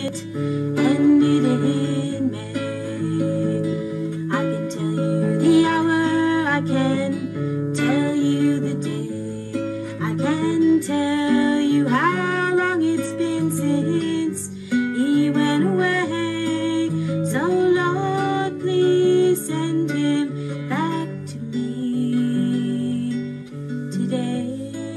Janet ended in May. I can tell you the hour, I can tell you the day, I can tell you how long it's been since he went away. So Lord, please send him back to me today.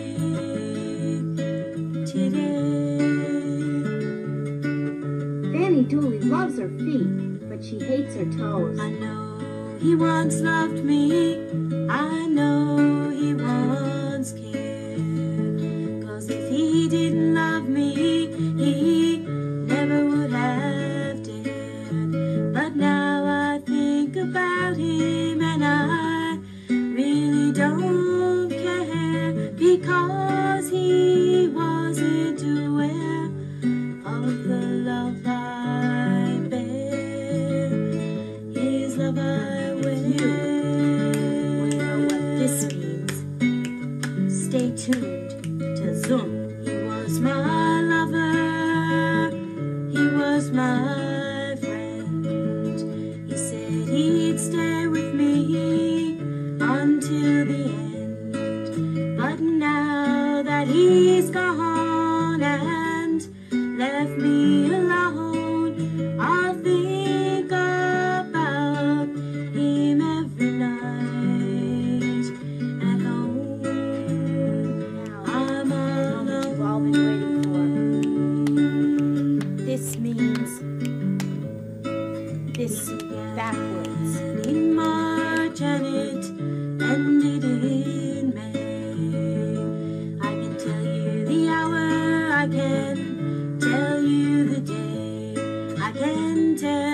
Fanny Dooley loves her feet, but she hates her toes. I know he once loved me, I know he once cared, 'cause if he didn't love me, he never would have dared. But now I think about him and I really don't care, because he wasn't aware of the love I bear, his love I wear. You know what this means. Stay tuned to Zoom. He was my lover, he was my friend. He said he'd stay with me until the end. But now that he's gone and left me alone, I'll think about him every night at home. I'm all Moment you've all been waiting for. This means this backwards. in March and it ended in May. I can tell you the hour, I can tell you the day, I can tell